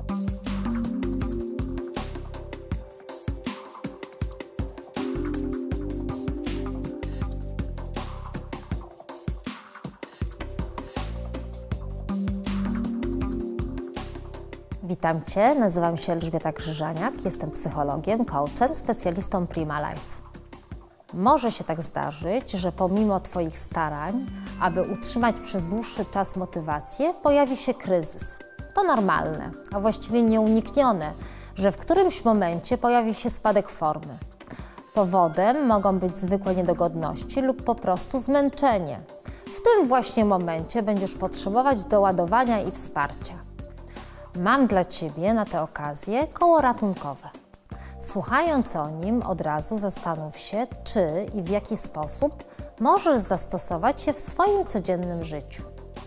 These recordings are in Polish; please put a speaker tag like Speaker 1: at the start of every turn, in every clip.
Speaker 1: Witam Cię, nazywam się Elżbieta Krzyżaniak, jestem psychologiem, coachem, specjalistą Prima Life. Może się tak zdarzyć, że pomimo Twoich starań, aby utrzymać przez dłuższy czas motywację, pojawi się kryzys. To normalne, a właściwie nieuniknione, że w którymś momencie pojawi się spadek formy. Powodem mogą być zwykłe niedogodności lub po prostu zmęczenie. W tym właśnie momencie będziesz potrzebować doładowania i wsparcia. Mam dla Ciebie na tę okazję koło ratunkowe. Słuchając o nim, od razu zastanów się, czy i w jaki sposób możesz zastosować je w swoim codziennym życiu.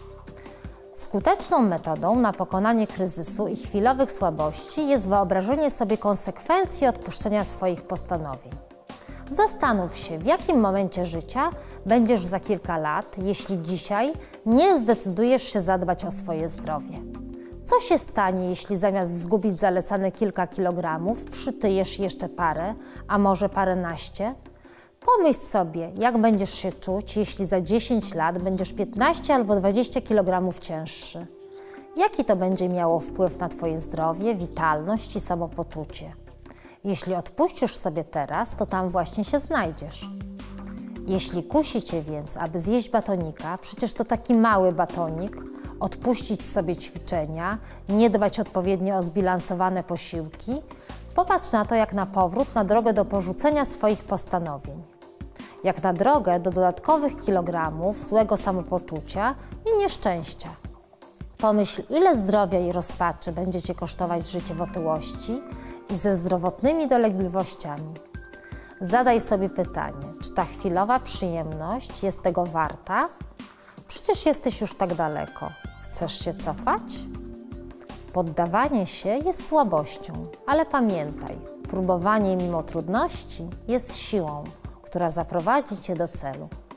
Speaker 1: Skuteczną metodą na pokonanie kryzysu i chwilowych słabości jest wyobrażenie sobie konsekwencji odpuszczenia swoich postanowień. Zastanów się, w jakim momencie życia będziesz za kilka lat, jeśli dzisiaj nie zdecydujesz się zadbać o swoje zdrowie. Co się stanie, jeśli zamiast zgubić zalecane kilka kilogramów, przytyjesz jeszcze parę, a może paręnaście? Pomyśl sobie, jak będziesz się czuć, jeśli za 10 lat będziesz 15 albo 20 kg cięższy. Jaki to będzie miało wpływ na Twoje zdrowie, witalność i samopoczucie? Jeśli odpuścisz sobie teraz, to tam właśnie się znajdziesz. Jeśli kusi Cię więc, aby zjeść batonika, przecież to taki mały batonik, odpuścić sobie ćwiczenia, nie dbać odpowiednio o zbilansowane posiłki, popatrz na to jak na powrót na drogę do porzucenia swoich postanowień. Jak na drogę do dodatkowych kilogramów, złego samopoczucia i nieszczęścia. Pomyśl, ile zdrowia i rozpaczy będzie Cię kosztować życie w otyłości i ze zdrowotnymi dolegliwościami. Zadaj sobie pytanie, czy ta chwilowa przyjemność jest tego warta? Przecież jesteś już tak daleko. Chcesz się cofać? Poddawanie się jest słabością, ale pamiętaj, próbowanie mimo trudności jest siłą, która zaprowadzi Cię do celu.